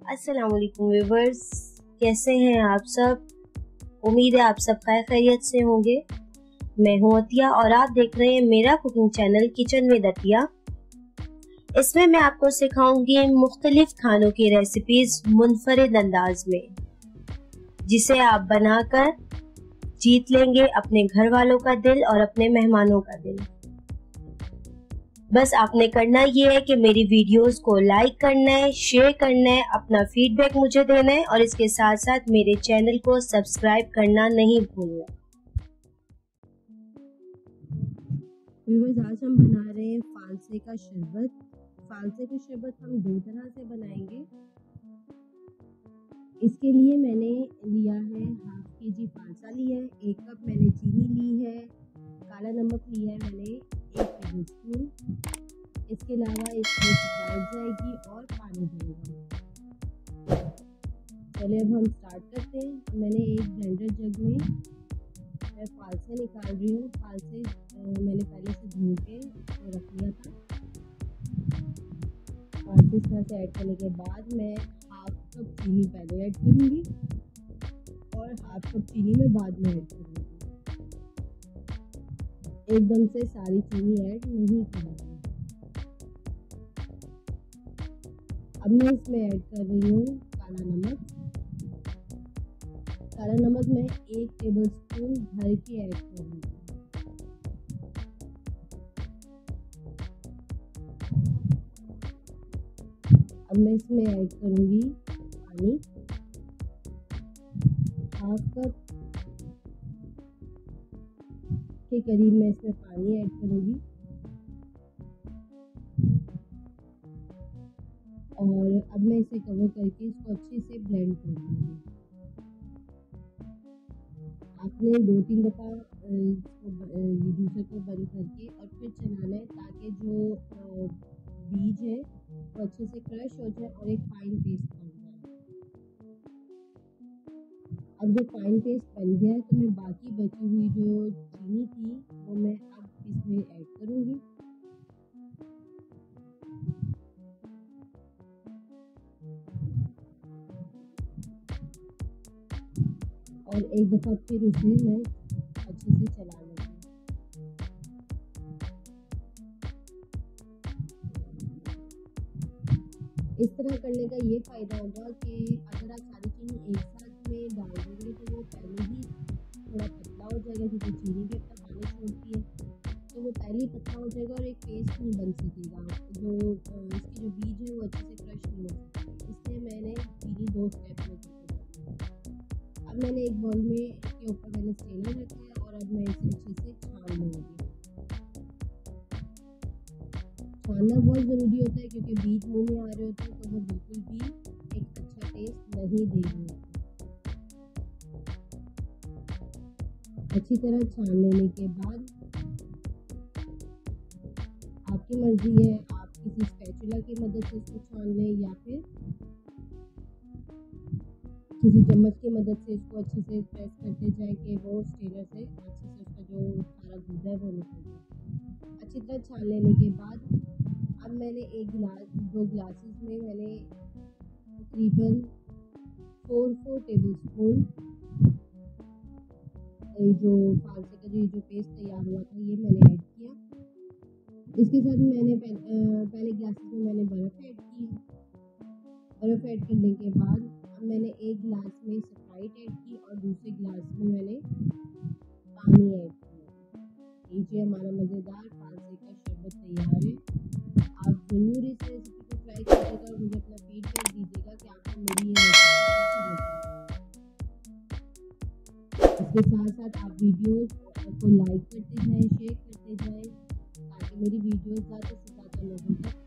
अस्सलाम वालेकुम व्यूवर्स, कैसे हैं आप सब। उम्मीद है आप सब खैरियत से होंगे। मैं हूं अतिया और आप देख रहे हैं मेरा cooking channel kitchen with Atiya. इसमें मैं आपको सिखाऊंगी मुख्तलिफ खानों की रेसिपीज मुनफरिद अंदाज में, जिसे आप बनाकर जीत लेंगे अपने घर वालों का दिल और अपने मेहमानों का दिल। बस आपने करना ये है कि मेरी वीडियोस को लाइक करना है, शेयर करना है, अपना फीडबैक मुझे देना है और इसके साथ साथ मेरे चैनल को सब्सक्राइब करना नहीं भूलना। व्यूअर्स, आज हम बना रहे हैं फालसे का शरबत। फालसे का शरबत हम दो तरह से बनाएंगे। इसके लिए मैंने लिया है हाफ केजी फालसा लिया है, 1 कप मैंने चीनी ली है, काला नमक लिया है मैंने 1 टेबलस्पून। इसके अलावा इसमें स्प्राइट जाएगी और पानी जाएगा। चलिए अब हम स्टार्ट करते हैं। मैंने एक ब्लेंडर जग में मैं फालसे निकाल रही हूँ। फालसे मैंने पहले से धो के रख लिया था। फालसे इस तरह से ऐड करने के बाद मैं हाफ कप चीनी पहले ऐड करूँगी और हाफ कप चीनी में बाद में ऐड करूँगी। एकदम से सारी चीनी ऐड नहीं करूँगी। अब मैं इसमें ऐड कर रही हूँ काला नमक। काला नमक मैं 1 टेबलस्पून भर के ऐड करूँगी। अब मैं इसमें ऐड करूँगी पानी, हाफ कप के करीब मैं इसमें पानी ऐड करूँगी और अब मैं इसे कवर करके इसको अच्छे से ब्लेंड कर दूँगी। आपने 2-3 दफ़ा ये जूसर को बंद करके और फिर चलाना है ताकि जो बीज है वो अच्छे से क्रश हो जाए और एक फाइन पेस्ट बन जाए। अब जब फाइन पेस्ट बन गया है तो मैं बाकी बची हुई जो चीनी थी वो मैं अब इसमें ऐड करूँगी। और एक दफ़ा फिर उसे मैं अच्छे से चला लूँगी। इस तरह करने का ये फ़ायदा होगा कि अगर आप सारी चीनी एक साथ में डाल देंगे तो वो पहले ही थोड़ा पतला हो जाएगा, क्योंकि चीनी भी अपना पानी छोड़ती है, तो वो पहले ही पतला हो जाएगा और एक पेस्ट नहीं बन सकेगा। जो इसके जो बीज है वो अच्छे से क्रश नहीं हो सकेंगे। इसलिए मैंने चीनी 2 स्टेप में करके डाली। अब मैंने एक बाउल में इसके ऊपर मैंने स्ट्रेनर रखा है और अब मैं इसे अच्छे से छान लूँगी। छानना बहुत ज़रूरी होता है क्योंकि बीज मुंह में आ रहे होते हैं तो वो बिल्कुल भी एक अच्छा टेस्ट नहीं देंगे। अच्छी तरह छान लेने के बाद आपकी मर्जी है, आप किसी स्पैचुला की मदद से इसको छान लें या फिर किसी चम्मच की मदद से इसको अच्छे से प्रेस करते जाए कि वो स्ट्रेनर से अच्छे से उसका जो सारा गूदा है वो निकल जाए। अच्छी तरह छान लेने के बाद अब मैंने 2 ग्लासेस में मैंने तकरीबन 4 टेबलस्पून जो फालसे का जो पेस्ट तैयार हुआ था ये मैंने ऐड किया। इसके साथ मैंने पहले ग्लासेस में मैंने बर्फ़ ऐड की। बर्फ़ ऐड करने के बाद अब मैंने 1 गिलास में स्प्राइट ऐड की और दूसरे गिलास में मैंने पानी ऐड किया। लीजिए, हमारा मज़ेदार फालसे का शरबत तैयार है। आप ज़रूर इस रेसिपी को ट्राई कीजिएगा और मुझे अपना फीडबैक दीजिएगा कि आपको मेरी ये रेसिपी कैसी लगी। इसके साथ साथ आप वीडियोस को लाइक करते जाएं, शेयर करते जाएं ताकि मेरी वीडियोस ज़्यादा से ज़्यादा लोगों तक